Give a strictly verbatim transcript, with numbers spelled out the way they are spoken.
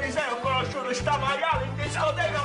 ti sei ho conosciuto sta maiale in discoteca